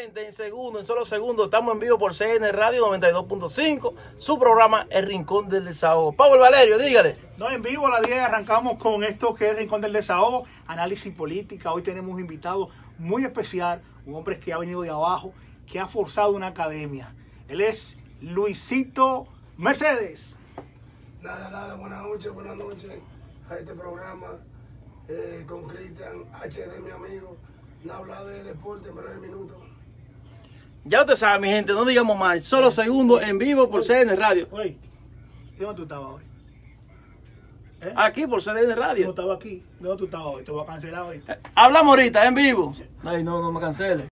gente, en solo segundos, estamos en vivo por CN Radio 92.5, su programa El Rincón del Desahogo. Pablo Valerio, dígale. No, en vivo a las 10 arrancamos con esto que es El Rincón del Desahogo, análisis política. Hoy tenemos un invitado muy especial, un hombre que ha venido de abajo, que ha forzado una academia. Él es Luisito Mercedes. Nada, buenas noches a este programa con Cristian HD, mi amigo. No habla de deporte en breve minuto. Ya usted sabe, mi gente, no digamos más, solo segundos en vivo por CN Radio. Oye, ¿dónde tú estabas hoy? Aquí por CN Radio. No estaba aquí. ¿Dónde tú estabas hoy? Te voy a cancelar hoy. Hablamos ahorita, en vivo. Ay, no me cancele.